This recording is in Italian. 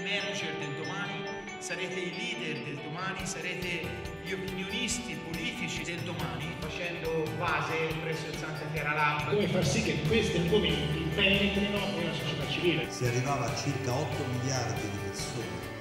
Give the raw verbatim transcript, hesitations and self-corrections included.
manager del domani, sarete i leader del domani, sarete gli opinionisti politici del domani, facendo base presso il Santa Chiara Lab. Come far sì che questi argomenti penetrino nella società civile? Si arrivava a circa otto miliardi di persone